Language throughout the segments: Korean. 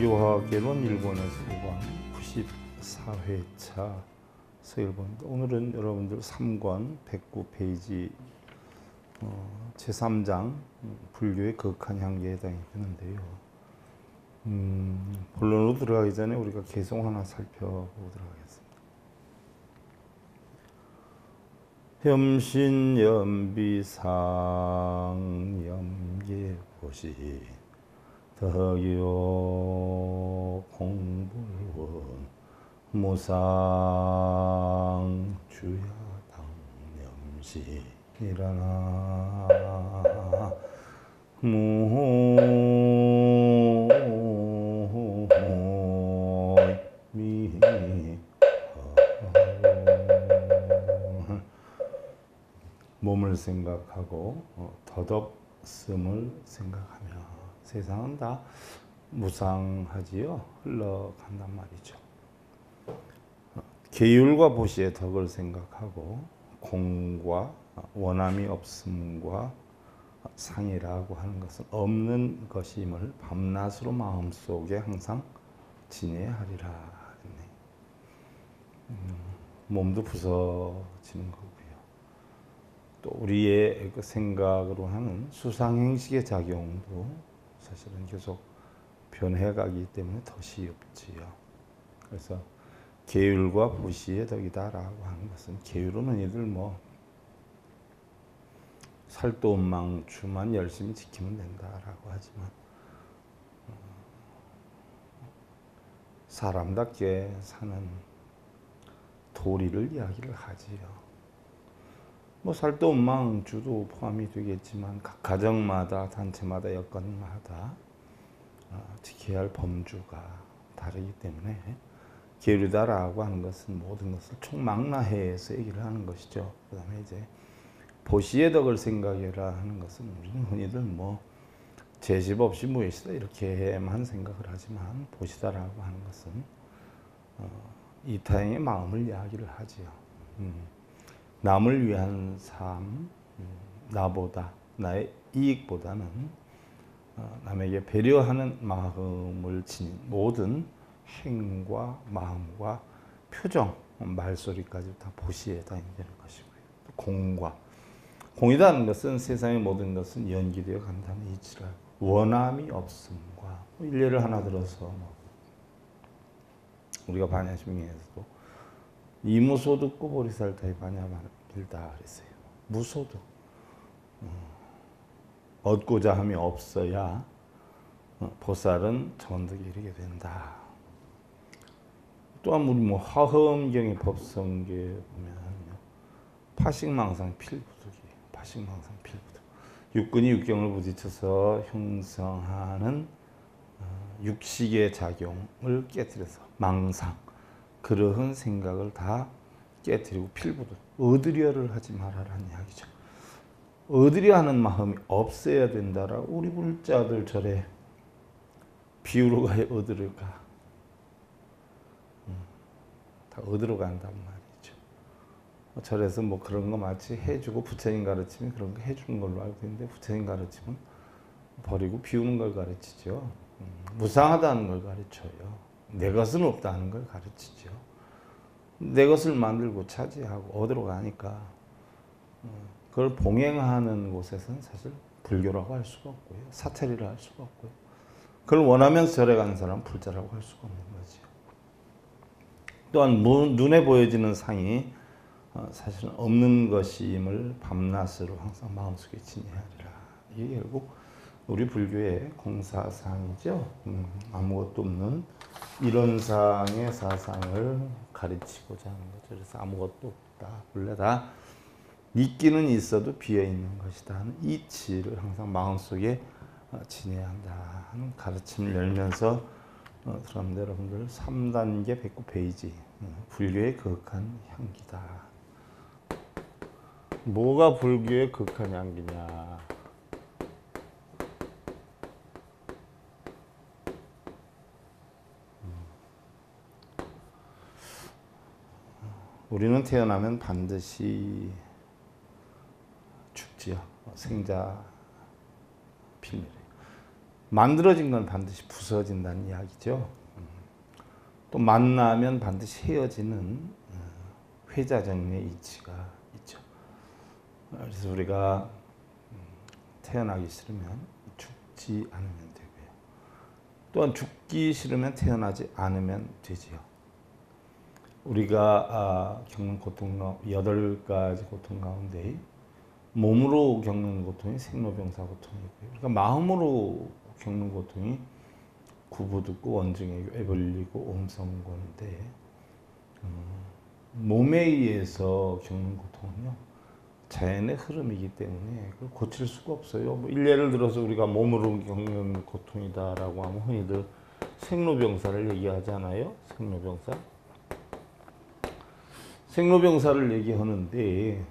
유화개론 일본에서 일관 94회차 서일본입니다. 오늘은 여러분들 3권 109페이지 제3장 불교의 거룩한 향기에 해당이 되는데요. 본론으로 들어가기 전에 우리가 개송 하나 살펴보도록 하겠습니다. 혐신연비상 염계보시 덕요 공불원 무상 주야당념시니라나 무미 몸을 생각하고 덧없음을 생각하며 세상은 다 무상하지요. 흘러간단 말이죠. 계율과 보시의 덕을 생각하고 공과 원함이 없음과 상이라고 하는 것은 없는 것임을 밤낮으로 마음속에 항상 지녀야 하리라. 몸도 부서지는 거고요. 또 우리의 그 생각으로 하는 수상행식의 작용도 사실은 계속 변해가기 때문에 덫이 없지요. 그래서 계율과 보시의 덕이다라고 하는 것은, 계율은 흔히들 살도망추만 열심히 지키면 된다라고 하지만 사람답게 사는 도리를 이야기를 하지요. 살도망추도 포함이 되겠지만 각 가정마다, 단체마다, 여건마다 지켜야 할 범주가 다르기 때문에 계율이다라고 하는 것은 모든 것을 총망라해서 얘기를 하는 것이죠. 그 다음에 이제 보시의 덕을 생각해라 하는 것은, 우리는 흔히들 제집 없이 무엇이다 이렇게만 생각을 하지만, 보시다라고 하는 것은 이타행의 마음을 이야기를 하지요. 남을 위한 삶, 나보다, 나의 이익보다는 남에게 배려하는 마음을 지닌 모든 행과 마음과 표정, 말소리까지 다 보시에 해당이 되는 것이고요. 공이라는 것은 세상의 모든 것은 연기되어 간다는 이치를 알고, 원함이 없음과, 일례를 하나 들어서 우리가 반야심경에서도 이무소득고 보리살타의 반야길다 그랬어요. 무소득, 얻고자 함이 없어야 보살은 전득에 이르게 된다. 또한 우리 화엄경의 법성계에 보면 파식망상 필부득이에요. 파식망상 필부득. 육근이 육경을 부딪혀서 형성하는 육식의 작용을 깨뜨려서 망상, 그러한 생각을 다 깨뜨리고 필부득, 얻으려를 하지 말아라는 이야기죠. 얻으려 하는 마음이 없어야 된다라고 우리 불자들 절에 비우러 가야 얻으러 가. 다 얻으러 간단 말이죠. 절에서 그런 거 마치 해주고, 부처님 가르치면 그런 거 해주는 걸로 알고 있는데, 부처님 가르치면 버리고 비우는 걸 가르치죠. 무상하다는 걸 가르쳐요. 내 것은 없다는 걸 가르치죠. 내 것을 만들고 차지하고 얻으러 가니까 그걸 봉행하는 곳에서는 사실 불교라고 할 수가 없고요. 사찰이라 할 수가 없고요. 그걸 원하면서 절에 가는 사람은 불자라고 할 수가 없는 거죠. 또한 눈에 보여지는 상이 사실은 없는 것임을 밤낮으로 항상 마음속에 지녀야 하리라. 이게 결국 우리 불교의 공사상이죠. 아무것도 없는 이론상의 사상을 가르치고자 하는 거죠. 그래서 아무것도 없다, 본래 다 있기는 있어도 비어있는 것이다 하는 이치를 항상 마음속에 지녀야 한다 하는 가르침을 열면서 그런데 여러분들 3단계 109페이지 불교의 거룩한 향기다. 뭐가 불교의 거룩한 향기냐? 우리는 태어나면 반드시 죽지요. 생자 필멸이에요. 만들어진 건 반드시 부서진다는 이야기죠. 또 만나면 반드시 헤어지는 회자정리의 이치가 있죠. 그래서 우리가 태어나기 싫으면 죽지 않으면 되고요. 또한 죽기 싫으면 태어나지 않으면 되지요. 우리가 겪는 고통, 8가지 고통 가운데 몸으로 겪는 고통이 생로병사 고통이고요. 그러니까 마음으로 겪는 고통이 구부듣고 원증이고 애벌리고 옴성고인데 몸에 의해서 겪는 고통은요 자연의 흐름이기 때문에 그걸 고칠 수가 없어요. 뭐 일례를 들어서 우리가 몸으로 겪는 고통이다라고 하면 흔히들 생로병사를 얘기하잖아요. 생로병사를 얘기하는데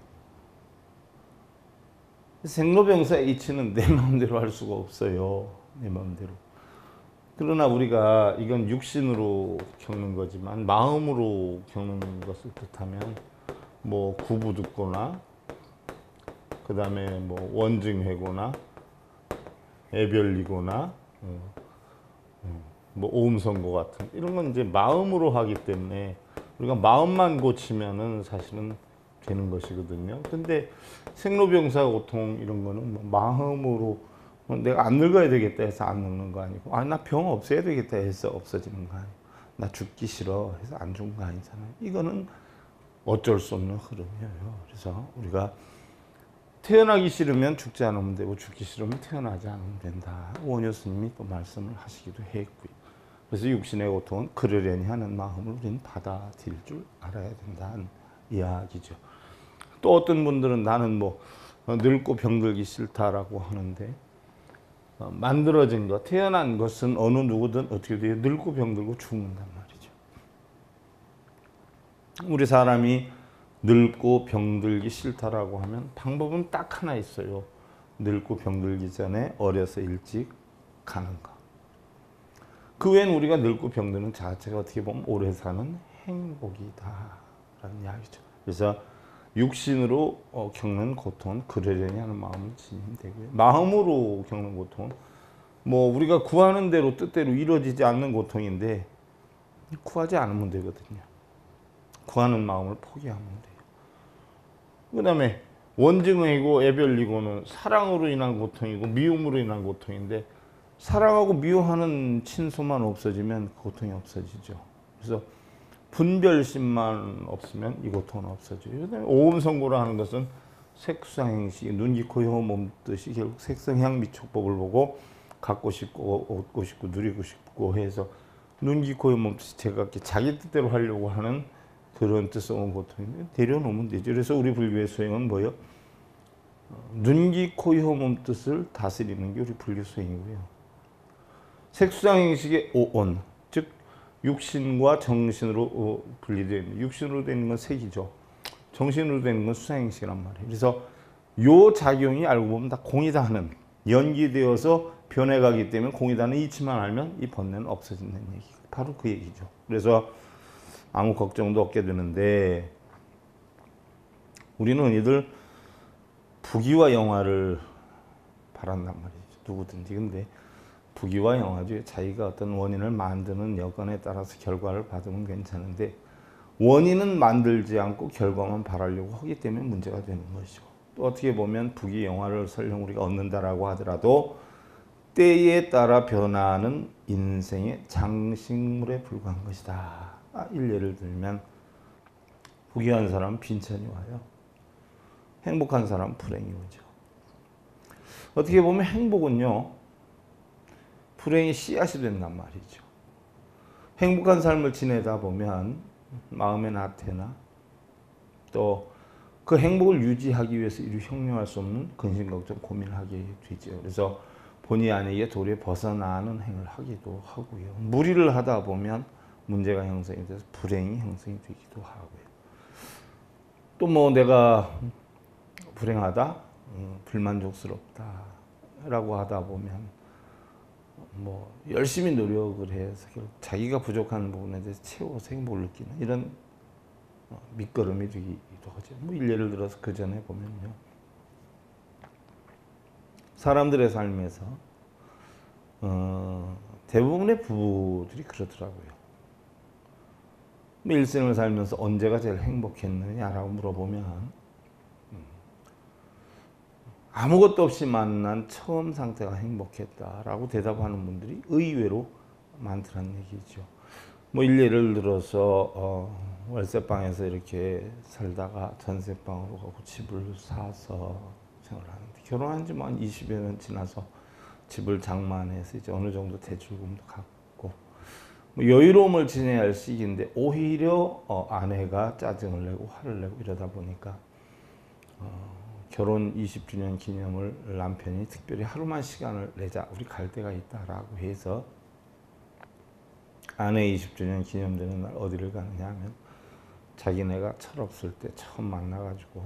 생로병사의 이치는 내 마음대로 할 수가 없어요. 내 마음대로. 그러나 우리가 이건 육신으로 겪는 거지만 마음으로 겪는 것을 뜻하면 뭐 구부듣거나 그 다음에 뭐 원증회거나 애별리거나 뭐 오음선고 같은 이런 건 이제 마음으로 하기 때문에 우리가 마음만 고치면은 사실은 되는 것이거든요. 근데 생로병사 고통 이런 거는 뭐 마음으로 내가 안 늙어야 되겠다 해서 안 늙는 거 아니고 나 병 없애야 되겠다 해서 없어지는 거 아니고 나 죽기 싫어 해서 안 죽는 거 아니잖아요. 이거는 어쩔 수 없는 흐름이에요. 그래서 우리가 태어나기 싫으면 죽지 않으면 되고 죽기 싫으면 태어나지 않으면 된다. 원효 스님이 또 말씀을 하시기도 했고요. 그래서 육신의 고통은 그러려니 하는 마음을 우리는 받아들일 줄 알아야 된다는 이야기죠. 또 어떤 분들은 나는 뭐 늙고 병들기 싫다라고 하는데 만들어진 것, 태어난 것은 어느 누구든 어떻게 돼요? 늙고 병들고 죽는단 말이죠. 우리 사람이 늙고 병들기 싫다라고 하면 방법은 딱 하나 있어요. 늙고 병들기 전에 어려서 일찍 가는 거. 그 외엔 우리가 늙고 병드는 자체가 어떻게 보면 오래 사는 행복이다라는 이야기죠. 그래서 육신으로 겪는 고통은 그러려니 하는 마음을 지니면 되고요. 마음으로 겪는 고통은 뭐 우리가 구하는 대로 뜻대로 이루어지지 않는 고통인데 구하지 않으면 되거든요. 구하는 마음을 포기하면 돼요. 그 다음에 원증이고 애별리고는 사랑으로 인한 고통이고 미움으로 인한 고통인데 사랑하고 미워하는 친소만 없어지면 그 고통이 없어지죠. 그래서 분별심만 없으면 이 고통은 없어져요. 그다음에 오음선고라 하는 것은 색수상행식, 눈, 귀, 코, 혀, 몸 뜻이 결국 색성향 미촉법을 보고 갖고 싶고 얻고 싶고 누리고 싶고 해서 눈, 귀, 코, 혀, 몸 뜻이 제각기 자기 뜻대로 하려고 하는 그런 뜻을 온 고통인데 내려놓으면 되죠. 그래서 우리 불교의 수행은 뭐예요? 눈, 귀, 코, 혀, 몸 뜻을 다스리는 게 우리 불교 수행이고요. 색수상행식의 오온, 즉 육신과 정신으로 분리되어 있는, 육신으로 되는 건 색이죠. 정신으로 되는 건 수상행식이란 말이에요. 그래서 요 작용이 알고 보면 다 공이다 하는, 연기되어서 변해가기 때문에 공이다 하는 이치만 알면 이 번뇌는 없어진다는 얘기. 바로 그 얘기죠. 그래서 아무 걱정도 없게 되는데 우리는 흔히들 부귀와 영화를 바란단 말이죠. 누구든지. 근데 부귀와 영화죠. 자기가 어떤 원인을 만드는 여건에 따라서 결과를 받으면 괜찮은데 원인은 만들지 않고 결과만 바라려고 하기 때문에 문제가 되는 것이죠. 또 어떻게 보면 부귀 영화를 설령 우리가 얻는다라고 하더라도 때에 따라 변화하는 인생의 장식물에 불과한 것이다. 일례를 들면 부귀한 사람은 빈천이 와요. 행복한 사람은 불행이 오죠. 어떻게 보면 행복은요. 불행의 씨앗이 된단 말이죠. 행복한 삶을 지내다 보면 마음의 나태나 또 그 행복을 유지하기 위해서 이루 형용할 수 없는 근심걱정 고민을 하게 되죠. 그래서 본의 아니게 도리에 벗어나는 행을 하기도 하고요. 무리를 하다 보면 문제가 형성이 돼서 불행이 형성이 되기도 하고요. 또 뭐 내가 불행하다, 불만족스럽다 라고 하다 보면 뭐 열심히 노력을 해서 결국 자기가 부족한 부분에 대해서 채워서 행복을 느끼는 이런 밑거름이 되기도 하죠. 뭐 일례를 들어서 그 전에 보면요. 사람들의 삶에서 대부분의 부부들이 그러더라고요. 일생을 살면서 언제가 제일 행복했느냐라고 물어보면 아무것도 없이 만난 처음 상태가 행복했다라고 대답하는 분들이 의외로 많더란 얘기죠. 뭐 일례를 들어서 월세방에서 이렇게 살다가 전세방으로 가고 집을 사서 생활하는데 결혼한 지 한 20여 년 지나서 집을 장만해서 이제 어느 정도 대출금도 갚고 뭐 여유로움을 지내야 할 시기인데 오히려 아내가 짜증을 내고 화를 내고 이러다 보니까 결혼 20주년 기념을 남편이 특별히 하루만 시간을 내자 우리 갈 데가 있다라고 해서 아내 20주년 기념되는 날 어디를 가느냐 하면 자기네가 철없을 때 처음 만나가지고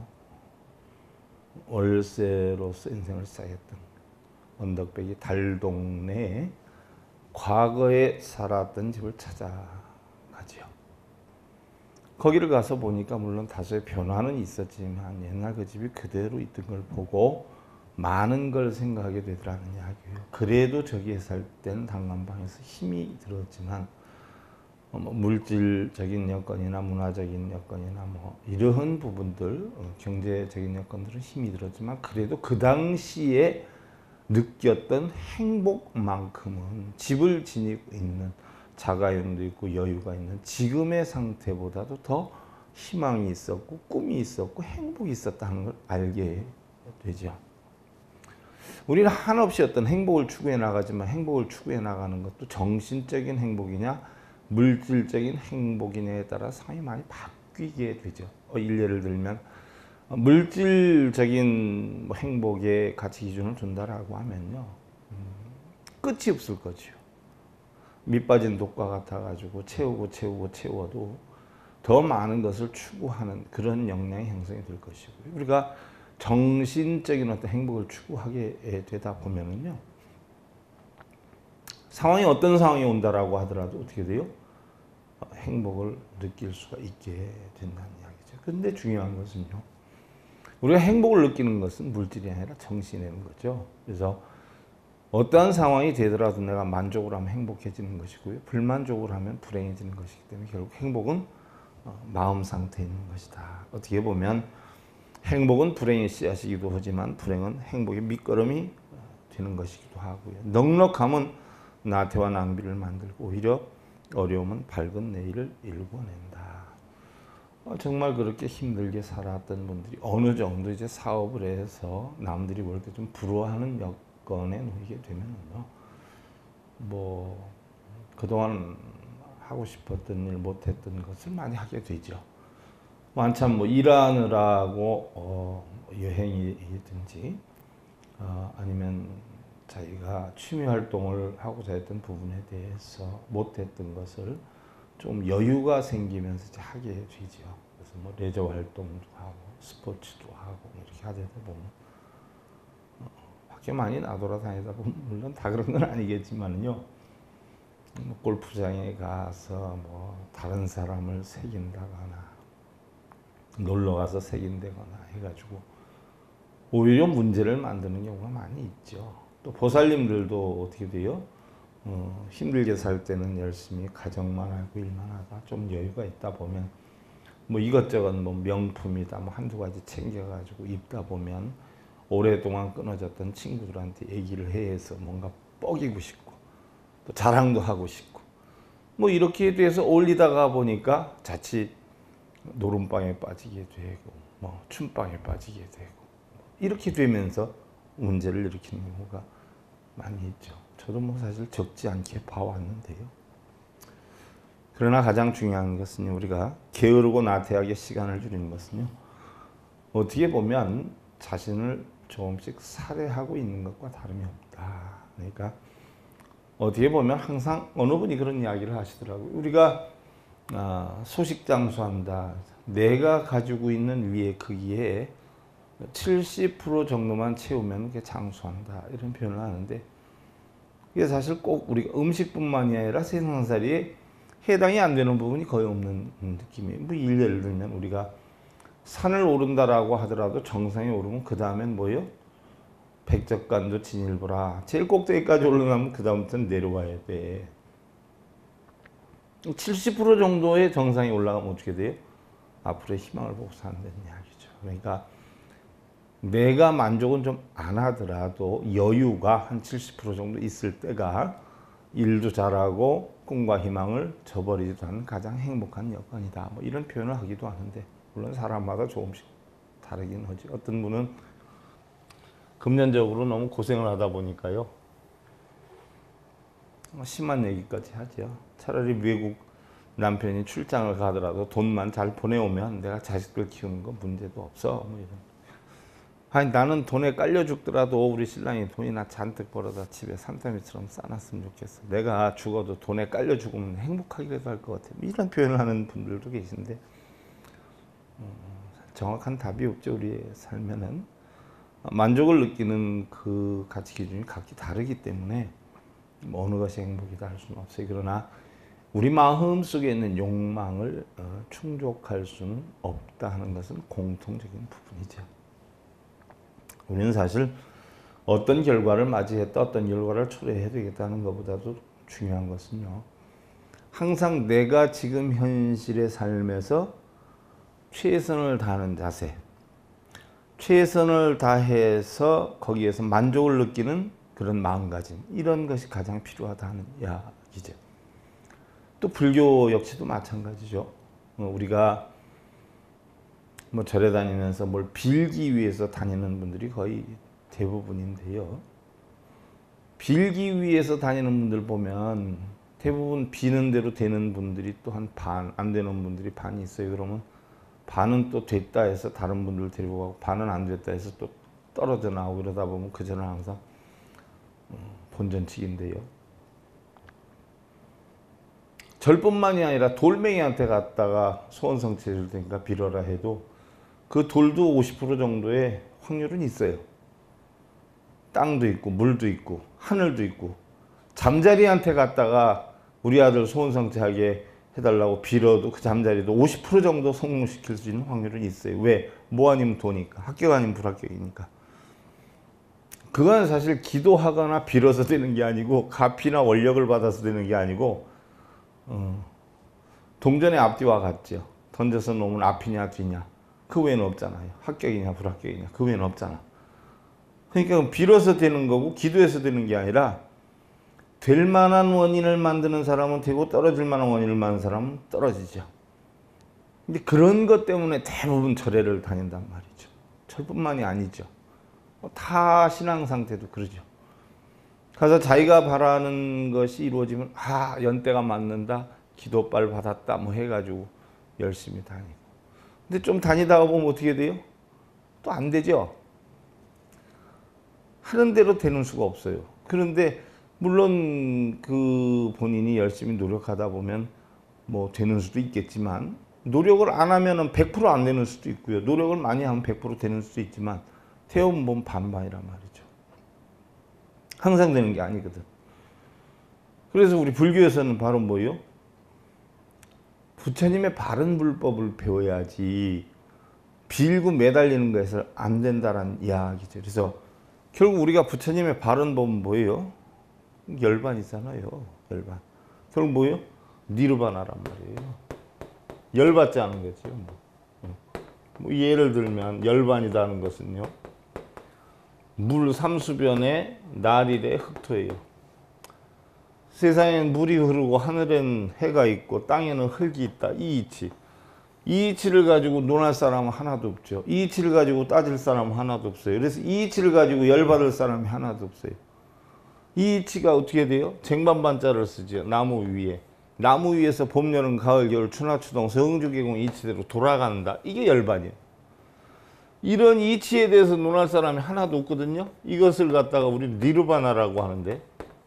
월세로서 인생을 시작했던 언덕배기 달동네에 과거에 살았던 집을 찾아가지요. 거기를 가서 보니까 물론 다소의 변화는 있었지만 옛날 그 집이 그대로 있던 걸 보고 많은 걸 생각하게 되더라는 이야기예요. 그래도 저기에 살 때는 단칸방에서 힘이 들었지만 물질적인 여건이나 문화적인 여건이나 뭐 이러한 부분들 경제적인 여건들은 힘이 들었지만 그래도 그 당시에 느꼈던 행복만큼은 집을 지니고 있는 자가용도 있고 여유가 있는 지금의 상태보다도 더 희망이 있었고 꿈이 있었고 행복이 있었다는 걸 알게 되죠. 우리는 한없이 어떤 행복을 추구해 나가지만 행복을 추구해 나가는 것도 정신적인 행복이냐 물질적인 행복이냐에 따라 상당히 많이 바뀌게 되죠. 일례를 들면 물질적인 행복의 가치 기준을 둔다라고 하면요 끝이 없을 거죠. 밑빠진 독과 같아가지고 채워도 더 많은 것을 추구하는 그런 역량이 형성이 될 것이고요. 우리가 정신적인 어떤 행복을 추구하게 되다 보면은요 상황이 어떤 상황이 온다라고 하더라도 어떻게 돼요? 행복을 느낄 수가 있게 된다는 이야기죠. 그런데 중요한 것은요. 우리가 행복을 느끼는 것은 물질이 아니라 정신인 거죠. 그래서 어떠한 상황이 되더라도 내가 만족을 하면 행복해지는 것이고요. 불만족을 하면 불행해지는 것이기 때문에 결국 행복은 마음 상태에 있는 것이다. 어떻게 보면 행복은 불행의 씨앗이기도 하지만 불행은 행복의 밑거름이 되는 것이기도 하고요. 넉넉함은 나태와 낭비를 만들고 오히려 어려움은 밝은 내일을 일궈낸다. 정말 그렇게 힘들게 살았던 분들이 어느 정도 이제 사업을 해서 남들이 볼 때 좀 부러워하는 여건에 놓이게 되면요, 뭐 그동안 하고 싶었던 일 못했던 것을 많이 하게 되죠. 한참 뭐 일하느라고 여행이든지 아니면 자기가 취미 활동을 하고자 했던 부분에 대해서 못했던 것을 좀 여유가 생기면서 이제 하게 되죠. 그래서 뭐 레저 활동도 하고 스포츠도 하고 이렇게 하다 보면 밖에 많이 나돌아다니다 보면 물론 다 그런 건 아니겠지만요. 뭐 골프장에 가서 뭐 다른 사람을 새긴다거나 놀러 가서 새긴다거나 해가지고 오히려 문제를 만드는 경우가 많이 있죠. 또 보살님들도 어떻게 돼요? 힘들게 살 때는 열심히 가정만 하고 일만 하다 좀 여유가 있다 보면 뭐 이것저것 뭐 명품이다 뭐 한두 가지 챙겨가지고 입다 보면 오랫동안 끊어졌던 친구들한테 얘기를 해서 뭔가 뻐기고 싶고 또 자랑도 하고 싶고 뭐 이렇게 돼서 올리다가 보니까 자칫 노름방에 빠지게 되고 뭐 춤방에 빠지게 되고 이렇게 되면서 문제를 일으키는 경우가 많이 있죠. 저도 뭐 사실 적지 않게 봐왔는데요. 그러나 가장 중요한 것은 우리가 게으르고 나태하게 시간을 줄이는 것은요. 어떻게 보면 자신을 조금씩 살해하고 있는 것과 다름이 없다. 그러니까 어떻게 보면 항상 어느 분이 그런 이야기를 하시더라고요. 우리가 소식장수한다. 내가 가지고 있는 위의 크기에 70% 정도만 채우면 그게 장수한다. 이런 표현을 하는데 이게 사실 꼭 우리가 음식뿐만이 아니라 세상살이에 해당이 안 되는 부분이 거의 없는 느낌이에요. 뭐 예를 들면 우리가 산을 오른다라고 하더라도 정상에 오르면 그 다음엔 뭐예요? 백적간도 진일보라. 제일 꼭대기까지 올라가면 그 다음부터는 내려와야 돼. 70% 정도의 정상이 올라가면 어떻게 돼요? 앞으로의 희망을 보고 산다는 이야기죠. 그러니까 내가 만족은 좀 안 하더라도 여유가 한 70% 정도 있을 때가 일도 잘하고 꿈과 희망을 저버리지도 않는 가장 행복한 여건이다. 뭐 이런 표현을 하기도 하는데, 물론 사람마다 조금씩 다르긴 하지. 어떤 분은 금전적으로 너무 고생을 하다 보니까요, 심한 얘기까지 하죠. 차라리 외국 남편이 출장을 가더라도 돈만 잘 보내오면 내가 자식들 키우는 건 문제도 없어. 뭐 이런. 아니, 나는 돈에 깔려 죽더라도 우리 신랑이 돈이나 잔뜩 벌어다 집에 산더미처럼 싸놨으면 좋겠어. 내가 죽어도 돈에 깔려 죽으면 행복하기라도 할 것 같아. 이런 표현을 하는 분들도 계신데, 정확한 답이 없죠. 우리의 삶에는 만족을 느끼는 그 가치 기준이 각기 다르기 때문에 뭐 어느 것이 행복이다 할 수는 없어요. 그러나 우리 마음 속에 있는 욕망을 충족할 수는 없다 하는 것은 공통적인 부분이죠. 우리는 사실 어떤 결과를 맞이했다, 어떤 결과를 초래해야 되겠다는 것보다도 중요한 것은요, 항상 내가 지금 현실의 삶에서 최선을 다하는 자세, 최선을 다해서 거기에서 만족을 느끼는 그런 마음가짐, 이런 것이 가장 필요하다는 이야기죠. 또 불교 역시도 마찬가지죠. 우리가 뭐 절에 다니면서 뭘 빌기 위해서 다니는 분들이 거의 대부분인데요. 빌기 위해서 다니는 분들 보면 대부분 비는 대로 되는 분들이 또 한 반, 안 되는 분들이 반이 있어요. 그러면 반은 또 됐다 해서 다른 분들 데리고 가고, 반은 안 됐다 해서 또 떨어져 나오고, 그러다 보면 그 전은 항상 본전치기인데요. 절뿐만이 아니라 돌멩이한테 갔다가 소원성취해줄 테니까 빌어라 해도 그 돌도 50% 정도의 확률은 있어요. 땅도 있고 물도 있고 하늘도 있고, 잠자리한테 갔다가 우리 아들 소원성취하게 해달라고 빌어도 그 잠자리도 50% 정도 성공시킬 수 있는 확률은 있어요. 왜? 뭐 아니면 도니까. 합격 아니면 불합격이니까. 그건 사실 기도하거나 빌어서 되는 게 아니고, 가피나 원력을 받아서 되는 게 아니고, 동전의 앞뒤와 같죠. 던져서 놓으면 앞이냐 뒤냐, 그 외에는 없잖아요. 합격이냐 불합격이냐, 그 외에는 없잖아. 그러니까 빌어서 되는 거고 기도해서 되는 게 아니라, 될 만한 원인을 만드는 사람은 되고 떨어질 만한 원인을 만드는 사람은 떨어지죠. 근데 그런 것 때문에 대부분 절에를 다닌단 말이죠. 절뿐만이 아니죠. 다 신앙 상태도 그러죠. 가서 자기가 바라는 것이 이루어지면 연대가 맞는다, 기도빨 받았다 뭐 해가지고 열심히 다니고. 근데 좀 다니다가 보면 어떻게 돼요? 또 안 되죠. 하는 대로 되는 수가 없어요. 그런데 물론 그 본인이 열심히 노력하다 보면 뭐 되는 수도 있겠지만, 노력을 안 하면은 100% 안 되는 수도 있고요. 노력을 많이 하면 100% 되는 수도 있지만, 태우면 보면 반반이란 말이죠. 항상 되는 게 아니거든. 그래서 우리 불교에서는 바로 뭐예요? 부처님의 바른 불법을 배워야지 빌고 매달리는 것에서 안 된다는 이야기죠. 그래서 결국 우리가 부처님의 바른 법은 뭐예요? 열반이잖아요. 열반. 결국 뭐예요? 니르바나란 말이에요. 열받지 않은 거죠. 뭐 예를 들면 열반이라는 것은요, 물 삼수변에 나릴에 흙토예요. 세상엔 물이 흐르고 하늘엔 해가 있고 땅에는 흙이 있다. 이 이치. 이 이치를 가지고 논할 사람은 하나도 없죠. 이 이치를 가지고 따질 사람은 하나도 없어요. 그래서 이 이치를 가지고 열받을 사람이 하나도 없어요. 이 이치가 어떻게 돼요? 쟁반반자를 쓰죠. 나무 위에. 나무 위에서 봄, 여름, 가을, 겨울,春하, 추동, 서응주, 계공 이치대로 돌아간다. 이게 열반이에요. 이런 이치에 대해서 논할 사람이 하나도 없거든요. 이것을 갖다가 우리 니르바나라고 하는데,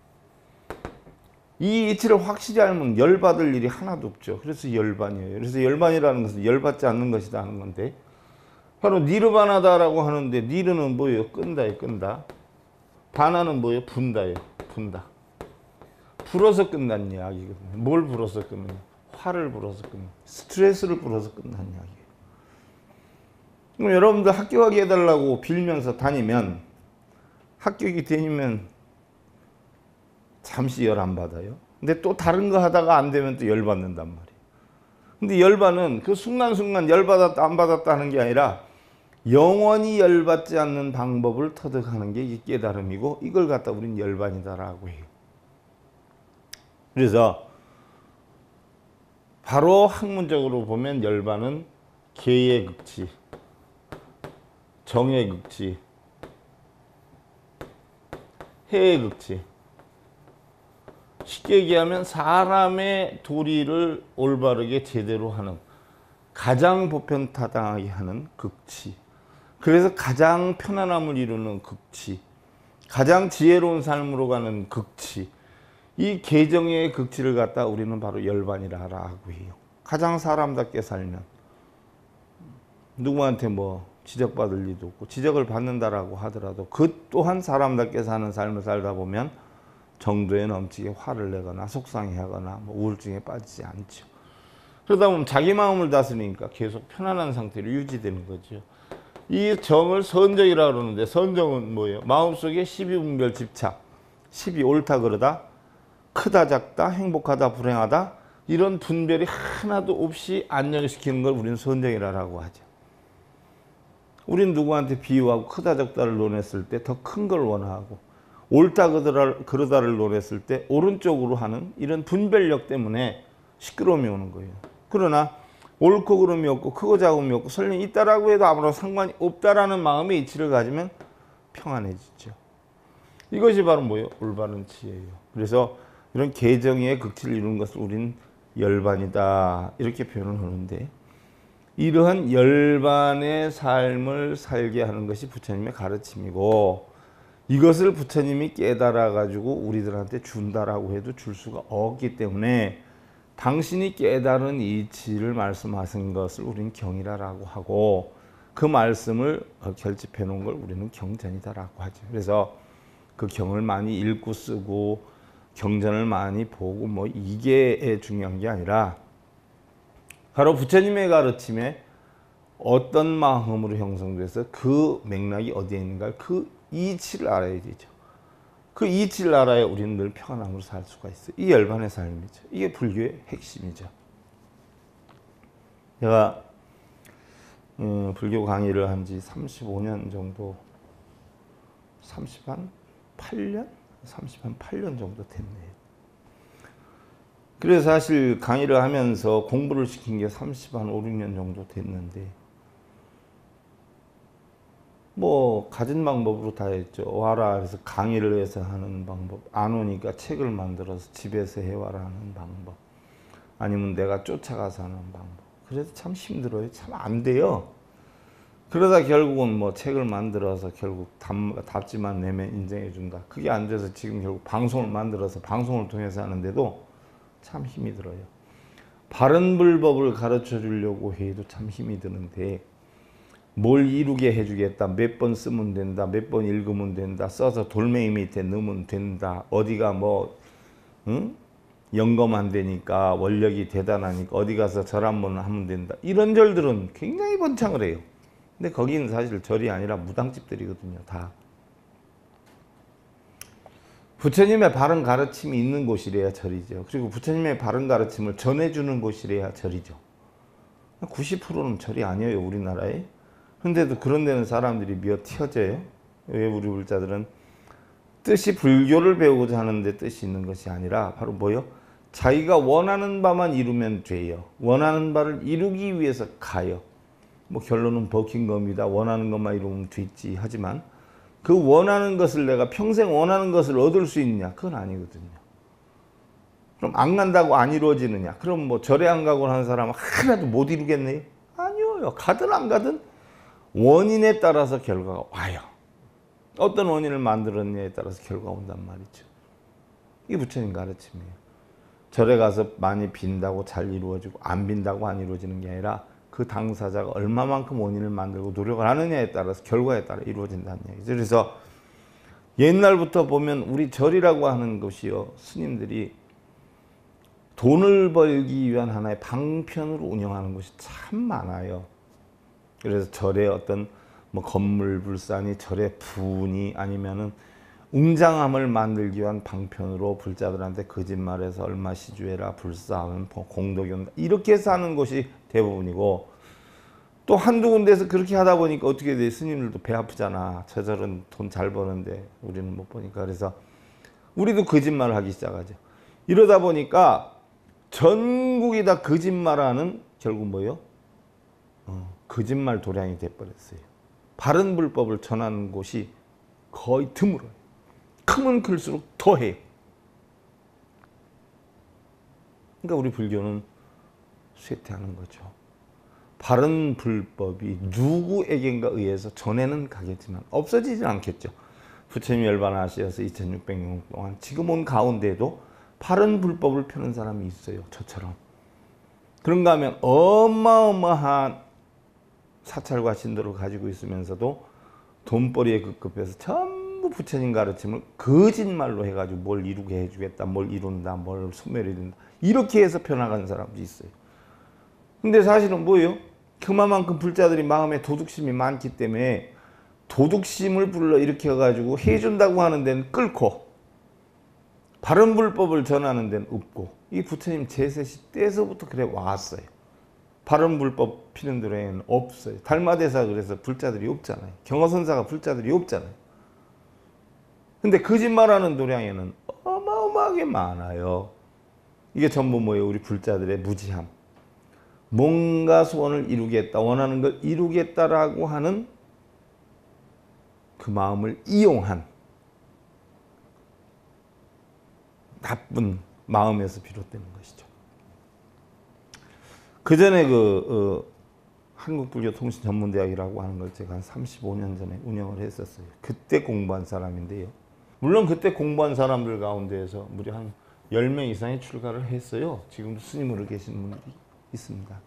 이 이치를 확실히 알면 열받을 일이 하나도 없죠. 그래서 열반이에요. 그래서 열반이라는 것은 열받지 않는 것이다 하는 건데, 바로 니르바나다라고 하는데, 니르는 뭐예요? 끈다예요. 끈다. 바나는 뭐예요? 분다예요. 분다. 불어서 끝난 이야기거든요. 뭘 불어서 끝느냐? 화를 불어서 끝나. 스트레스를 불어서 끝난 이야기예요. 그럼 여러분들 합격하게 해달라고 빌면서 다니면 합격이 되면 잠시 열 안 받아요. 근데 또 다른 거 하다가 안 되면 또 열 받는단 말이에요. 근데 열받는 그 순간순간 열받았다 안 받았다 하는 게 아니라 영원히 열받지 않는 방법을 터득하는 게 이 깨달음이고, 이걸 갖다 우린 열반이다라고 해요. 그래서 바로 학문적으로 보면 열반은 계의 극치, 정의 극치, 해의 극치. 쉽게 얘기하면 사람의 도리를 올바르게 제대로 하는, 가장 보편타당하게 하는 극치. 그래서 가장 편안함을 이루는 극치, 가장 지혜로운 삶으로 가는 극치. 이 계정의 극치를 갖다 우리는 바로 열반이라고 해요. 가장 사람답게 살면 누구한테 뭐 지적받을 일도 없고, 지적을 받는다라고 하더라도 그 또한 사람답게 사는 삶을 살다 보면 정도에 넘치게 화를 내거나 속상해하거나 뭐 우울증에 빠지지 않죠. 그러다 보면 자기 마음을 다스리니까 계속 편안한 상태로 유지되는 거죠. 이 정을 선정이라고 그러는데, 선정은 뭐예요? 마음속에 시비분별 집착, 시비 옳다 그러다, 크다 작다, 행복하다 불행하다, 이런 분별이 하나도 없이 안녕시키는 걸 우리는 선정이라고 하죠. 우린 누구한테 비유하고 크다 작다를 논했을 때 더 큰 걸 원하고, 옳다 그러다를 논했을 때 오른쪽으로 하는 이런 분별력 때문에 시끄러움이 오는 거예요. 그러나 옳고 그름이 없고 크고 작음이 없고 설령 있다라고 해도 아무런 상관이 없다라는 마음의 이치를 가지면 평안해지죠. 이것이 바로 뭐예요? 올바른 지혜예요. 그래서 이런 계정의 극치를 이루는 것을 우린 열반이다 이렇게 표현을 하는데, 이러한 열반의 삶을 살게 하는 것이 부처님의 가르침이고, 이것을 부처님이 깨달아 가지고 우리들한테 준다라고 해도 줄 수가 없기 때문에 당신이 깨달은 이치를 말씀하신 것을 우리는 경이라고 하고, 그 말씀을 결집해 놓은 걸 우리는 경전이다라고 하죠. 그래서 그 경을 많이 읽고 쓰고 경전을 많이 보고 뭐 이게 중요한 게 아니라, 바로 부처님의 가르침에 어떤 마음으로 형성돼서 그 맥락이 어디에 있는가, 그 이치를 알아야 되죠. 그 이치를 알아야 우리는 늘 평안함으로 살 수가 있어요. 이 열반의 삶이죠. 이게 불교의 핵심이죠. 제가 불교 강의를 한 지 35년 정도, 38년 정도 됐네요. 그래서 사실 강의를 하면서 공부를 시킨 게 5, 6년 정도 됐는데, 뭐 가진 방법으로 다 했죠. 와라 그래서 강의를 해서 하는 방법, 안 오니까 책을 만들어서 집에서 해와라 하는 방법, 아니면 내가 쫓아가서 하는 방법. 그래서 참 힘들어요. 참 안 돼요. 그러다 결국은 뭐 책을 만들어서 결국 답지만 내면 인정해 준다. 그게 안 돼서 지금 결국 방송을 만들어서 방송을 통해서 하는데도 참 힘이 들어요. 바른 불법을 가르쳐 주려고 해도 참 힘이 드는데, 뭘 이루게 해주겠다, 몇 번 쓰면 된다, 몇 번 읽으면 된다, 써서 돌멩이 밑에 넣으면 된다, 어디가 뭐 영검 안 되니까 원력이 대단하니까 어디 가서 절 한번 하면 된다, 이런 절들은 굉장히 번창을 해요. 근데 거기는 사실 절이 아니라 무당집들이거든요. 다 부처님의 바른 가르침이 있는 곳이래야 절이죠. 그리고 부처님의 바른 가르침을 전해주는 곳이래야 절이죠. 90%는 절이 아니에요, 우리나라에. 근데도 그런 데는 사람들이 미어 튀어져요. 왜? 우리 불자들은 뜻이 불교를 배우고자 하는데 뜻이 있는 것이 아니라 바로 뭐요? 자기가 원하는 바만 이루면 돼요. 원하는 바를 이루기 위해서 가요. 뭐 결론은 버킹검이다. 원하는 것만 이루면 됐지. 하지만 그 원하는 것을 내가 평생 원하는 것을 얻을 수 있느냐? 그건 아니거든요. 그럼 안 간다고 안 이루어지느냐? 그럼 뭐 절에 안 가고 하는 사람은 하나도 못 이루겠네요? 아니요. 가든 안 가든 원인에 따라서 결과가 와요. 어떤 원인을 만들었냐에 따라서 결과가 온단 말이죠. 이게 부처님 가르침이에요. 절에 가서 많이 빈다고 잘 이루어지고 안 빈다고 안 이루어지는 게 아니라 그 당사자가 얼마만큼 원인을 만들고 노력을 하느냐에 따라서 결과에 따라 이루어진다는 얘기죠. 그래서 옛날부터 보면 우리 절이라고 하는 것이요, 스님들이 돈을 벌기 위한 하나의 방편으로 운영하는 것이 참 많아요. 그래서 절에 어떤 뭐 건물 불상이 절의 부니 아니면은 웅장함을 만들기 위한 방편으로 불자들한테 거짓말해서 얼마 시주해라, 불사하면 공덕이 온다, 이렇게 사는 것이 대부분이고, 또 한두 군데에서 그렇게 하다 보니까 어떻게 돼? 스님들도 배 아프잖아. 저절은 돈 잘 버는데 우리는 못 버니까. 그래서 우리도 거짓말을 하기 시작하죠. 이러다 보니까 전국이 다 거짓말하는, 결국 뭐예요? 거짓말 도량이 돼버렸어요. 바른 불법을 전하는 곳이 거의 드물어요. 크면 클수록 더해요. 그러니까 우리 불교는 쇠퇴하는 거죠. 바른 불법이 누구에겐가 의해서 전에는 가겠지만 없어지진 않겠죠. 부처님이 열반하셔서 2600년 동안 지금 온 가운데에도 바른 불법을 펴는 사람이 있어요. 저처럼. 그런가 하면 어마어마한 사찰과 신도를 가지고 있으면서도 돈벌이에 급급해서 전부 부처님 가르침을 거짓말로 해가지고 뭘 이루게 해주겠다, 뭘 이룬다, 뭘 소멸해준다, 이렇게 해서 펴나가는 사람도 있어요. 근데 사실은 뭐예요? 그만큼 불자들이 마음에 도둑심이 많기 때문에 도둑심을 불러 일으켜가지고 해준다고 하는 데는 끓고, 바른 불법을 전하는 데는 없고, 이 부처님 제세시 때서부터 그래 왔어요. 바른 불법 피는 데에는 없어요. 달마대사 그래서 불자들이 없잖아요. 경허선사가 불자들이 없잖아요. 근데 거짓말하는 도량에는 어마어마하게 많아요. 이게 전부 뭐예요? 우리 불자들의 무지함. 뭔가 소원을 이루겠다, 원하는 걸 이루겠다라고 하는 그 마음을 이용한 나쁜 마음에서 비롯되는 것이죠. 그 전에 한국불교통신전문대학이라고 하는 걸 제가 한 35년 전에 운영을 했었어요. 그때 공부한 사람인데요. 물론 그때 공부한 사람들 가운데에서 무려 한 10명 이상이 출가를 했어요. 지금도 스님으로 계신 분들이 있습니다.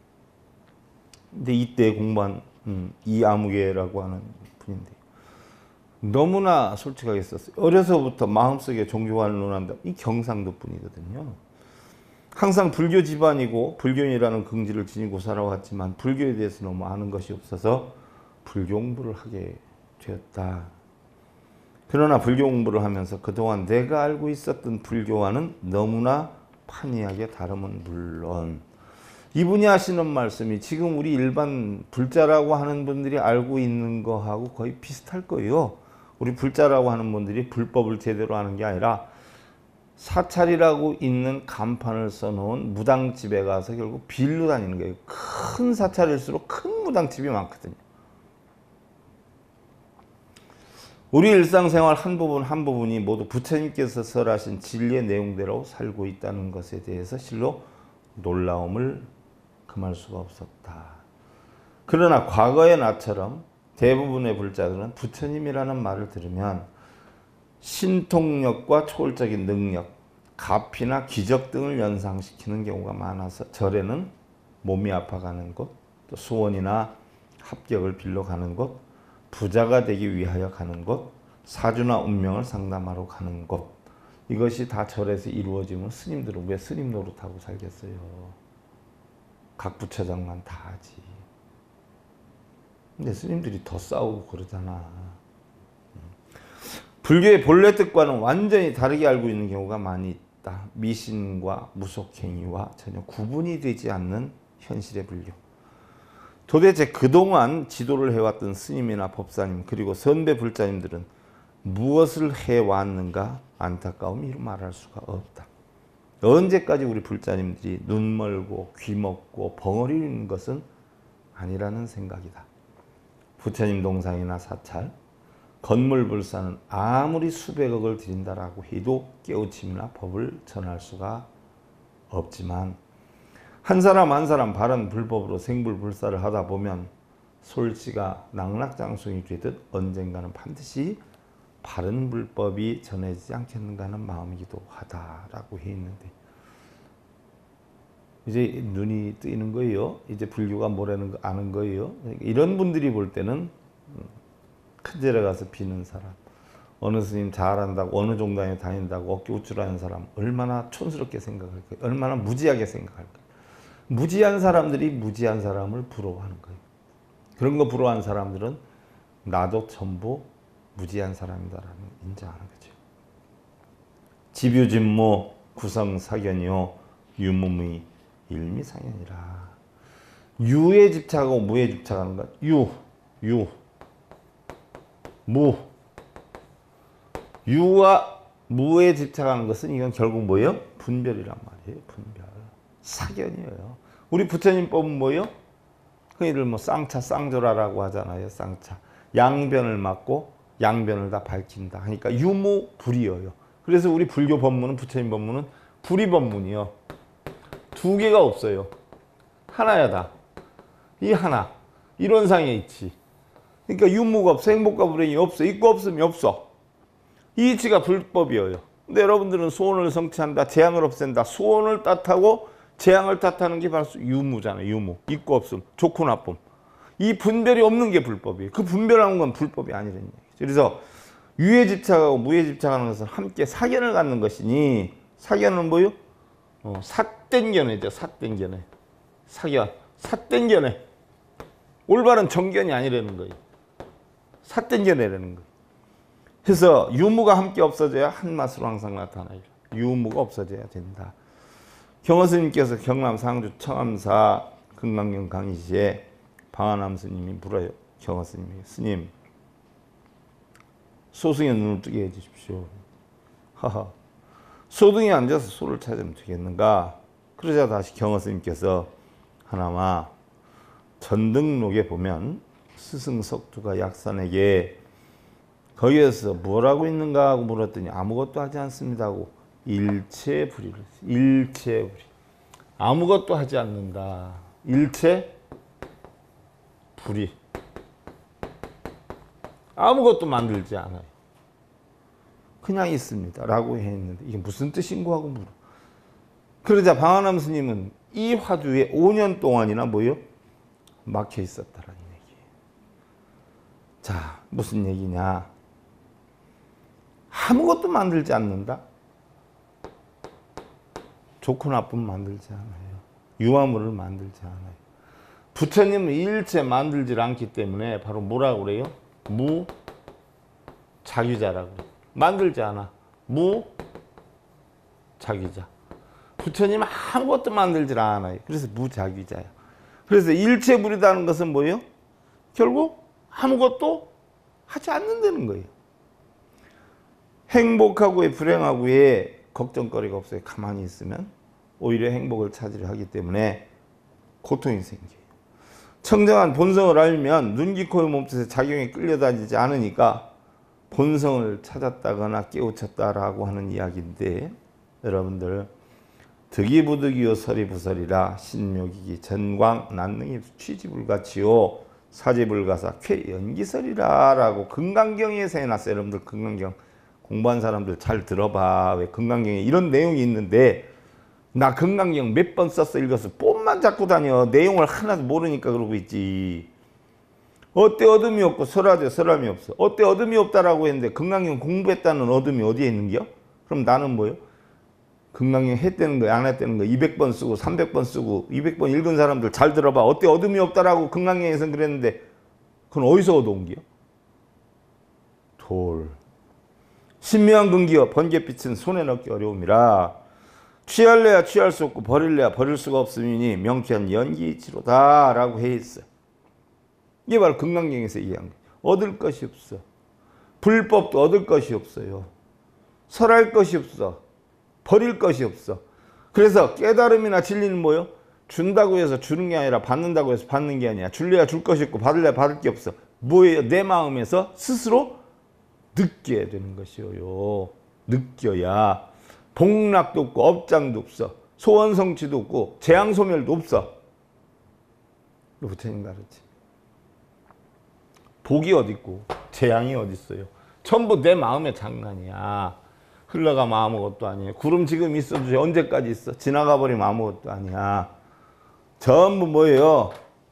근데 이때 공부한 이아무개라고 하는 분인데요. 너무나 솔직하게 썼어요. 어려서부터 마음속에 종교관을 논한다. 이 경상도 분이거든요. 항상 불교 집안이고 불교인이라는 긍지를 지니고 살아왔지만 불교에 대해서 너무 아는 것이 없어서 불교 공부를 하게 되었다. 그러나 불교 공부를 하면서 그동안 내가 알고 있었던 불교와는 너무나 판이하게 다름은 물론, 이분이 하시는 말씀이 지금 우리 일반 불자라고 하는 분들이 알고 있는 거하고 거의 비슷할 거예요. 우리 불자라고 하는 분들이 불법을 제대로 하는 게 아니라 사찰이라고 있는 간판을 써놓은 무당집에 가서 결국 빌로 다니는 거예요. 큰 사찰일수록 큰 무당집이 많거든요. 우리 일상생활 한 부분 한 부분이 모두 부처님께서 설하신 진리의 내용대로 살고 있다는 것에 대해서 실로 놀라움을 금할 수가 없었다. 그러나 과거의 나처럼 대부분의 불자들은 부처님이라는 말을 들으면 신통력과 초월적인 능력, 가피나 기적 등을 연상시키는 경우가 많아서 절에는 몸이 아파가는 곳, 또 수원이나 합격을 빌러 가는 곳, 부자가 되기 위하여 가는 곳, 사주나 운명을 상담하러 가는 곳, 이것이 다 절에서 이루어지면 스님들은 왜 스님 노릇하고 살겠어요? 각 부처장만 다 하지. 근데 스님들이 더 싸우고 그러잖아. 불교의 본래 뜻과는 완전히 다르게 알고 있는 경우가 많이 있다. 미신과 무속행위와 전혀 구분이 되지 않는 현실의 불교. 도대체 그동안 지도를 해왔던 스님이나 법사님 그리고 선배 불자님들은 무엇을 해왔는가 안타까움이 이루 말할 수가 없다. 언제까지 우리 불자님들이 눈 멀고 귀 먹고 벙어리 있는 것은 아니라는 생각이다. 부처님 동상이나 사찰, 건물 불사는 아무리 수백억을 들인다라고 해도 깨우침이나 법을 전할 수가 없지만 한 사람 한 사람 바른 불법으로 생불불사를 하다 보면 솔씨가 낙락장성이 되듯 언젠가는 반드시 바른 불법이 전해지지 않겠는가 하는 마음이기도 하다라고 해 있는데, 이제 눈이 뜨이는 거예요. 이제 불교가 뭐라는 거 아는 거예요. 이런 분들이 볼 때는 큰 절에 가서 비는 사람, 어느 스님 잘한다고 어느 종단에 다닌다고 어깨 우쭐하는 사람 얼마나 촌스럽게 생각할까요? 얼마나 무지하게 생각할까요? 무지한 사람들이 무지한 사람을 부러워하는 거예요. 그런 거 부러워하는 사람들은 나도 전부 무지한 사람이다라는 인정하는 거죠. 집유진무 구성사견이요 유무무의 일미상현이라. 유에 집착하고 무에 집착하는 것. 유와 무에 집착하는 것은 이건 결국 뭐예요? 분별이란 말이에요. 분별. 사견이에요. 우리 부처님 법은 뭐예요? 흔히들 뭐 쌍차 쌍조라라고 하잖아요. 쌍차. 양변을 막고 양변을 다 밝힌다 하니까 유무불이여요. 그래서 우리 불교 법문은, 부처님 법문은 불이법문이요. 두 개가 없어요. 하나야 다. 이 하나. 이론상에 있지. 그러니까 유무가 없어. 행복과 불행이 없어. 있고 없으면 없어. 이 이치가 불법이에요. 근데 여러분들은 소원을 성취한다, 재앙을 없앤다. 소원을 따하고 재앙을 따하는 게 바로 유무잖아요. 유무. 있고 없음. 좋고 나쁨. 이 분별이 없는 게 불법이에요. 그 분별하는 건 불법이 아니라는 얘기죠. 그래서 유에 집착하고 무에 집착하는 것은 함께 사견을 갖는 것이니, 사견은 뭐요? 삿된 견해죠. 삿된 견해. 사견. 삿된 견해. 올바른 정견이 아니라는 거예요. 삿된 견해라는 거예요. 그래서 유무가 함께 없어져야 한 맛으로 항상 나타나요. 유무가 없어져야 된다. 경허 스님께서 경남 상주 청암사 금강경 강의시에 방한암 스님이 물어요. 경허 스님이, 스님 소승의 눈을 뜨게 해주십시오. 하하. 소등에 앉아서 소를 찾으면 되겠는가? 그러자 다시 경허 스님께서 하나마 전등록에 보면 스승석두가 약산에게 거기에서 뭐라고 있는가 하고 물었더니 아무것도 하지 않습니다 하고 일체불이를 했어요. 일체불이. 아무것도 하지 않는다. 일체불이. 아무것도 만들지 않아요. 그냥 있습니다 라고 했는데 이게 무슨 뜻인고 하고 물어. 그러자 방한암 스님은 이 화두에 5년 동안이나 뭐요? 막혀 있었다라는 얘기예요. 자, 무슨 얘기냐? 아무것도 만들지 않는다. 좋고 나쁨 만들지 않아요. 유화물을 만들지 않아요. 부처님은 일체 만들지 않기 때문에 바로 뭐라고 그래요? 무자귀자라고 그래요. 만들지 않아. 무자귀자. 부처님은 아무것도 만들지 않아요. 그래서 무자귀자야. 그래서 일체불이라는 것은 뭐예요? 결국 아무것도 하지 않는다는 거예요. 행복하고의 불행하고의 걱정거리가 없어요. 가만히 있으면 오히려 행복을 찾으려 하기 때문에 고통이 생겨요. 청정한 본성을 알면 눈, 귀, 코, 몸뜻에 작용에 끌려다니지 않으니까 본성을 찾았다거나 깨우쳤다라고 하는 이야기인데, 여러분들 득이부득이요 서리부설이라 신묘기기 전광 난능이 취지불가치요 사지불가사 쾌연기설이라 라고 금강경에서 해놨어요. 여러분들 금강경 공부한 사람들 잘 들어봐. 왜 금강경에 이런 내용이 있는데 나 금강경 몇 번 썼어 읽었어. 뽐만 잡고 다녀. 내용을 하나도 모르니까 그러고 있지. 어때 어둠이 없고 설하되 설함이 없어. 어때 어둠이 없다라고 했는데 금강경 공부했다는 어둠이 어디에 있는겨? 그럼 나는 뭐요? 금강경 했다는 거 안 했다는 거 200번 쓰고 300번 쓰고 200번 읽은 사람들 잘 들어봐. 어때 어둠이 없다라고 금강경에서는 그랬는데 그건 어디서 얻어온겨? 돌. 신묘한 근기와 번개빛은 손에 넣기 어려움이라 취할래야 취할 수 없고 버릴래야 버릴 수가 없으니 명쾌한 연기이치로다 라고 해 있어요. 이게 바로 금강경에서 이해한 거예요. 얻을 것이 없어. 불법도 얻을 것이 없어요. 설할 것이 없어. 버릴 것이 없어. 그래서 깨달음이나 진리는 뭐예요? 준다고 해서 주는 게 아니라 받는다고 해서 받는 게 아니야. 줄래야 줄 것이 있고 받을래야 받을 게 없어. 뭐예요? 내 마음에서 스스로 느껴야 되는 것이요. 느껴야 복락도 없고 업장도 없어. 소원성취도 없고 재앙소멸도 없어. 부처님 가르치. 복이 어디 있고 재앙이 어디 있어요. 전부 내 마음의 장난이야. 흘러가면 아무것도 아니에요. 구름 지금 있어도 언제까지 있어? 지나가 버리면 아무것도 아니야. 전부 뭐예요?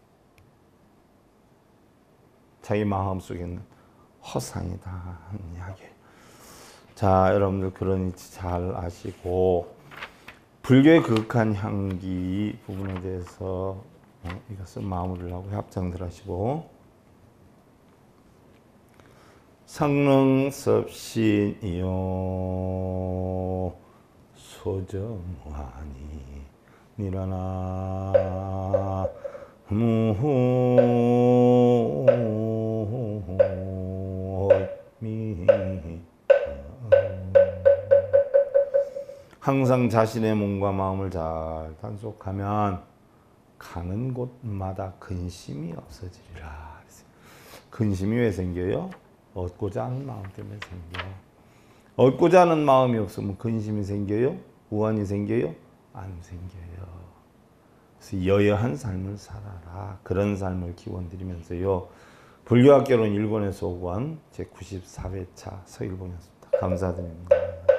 자기 마음속에 있는 허상이다 하는 이야기예요. 자, 여러분들 그런 이치 잘 아시고 불교의 극한 향기 부분에 대해서 이것을 마무리를 하고 합장들 하시고 성능섭신이요 소정하니 니라나 무미 항상 자신의 몸과 마음을 잘 단속하면 가는 곳마다 근심이 없어지리라. 근심이 왜 생겨요? 얻고자 하는 마음 때문에 생겨요. 얻고자 하는 마음이 없으면 근심이 생겨요? 우환이 생겨요? 안 생겨요. 그래서 여여한 삶을 살아라. 그런 삶을 기원드리면서요. 불교학개론 1권에서 5권 제94회차 서일봉이었습니다. 감사드립니다.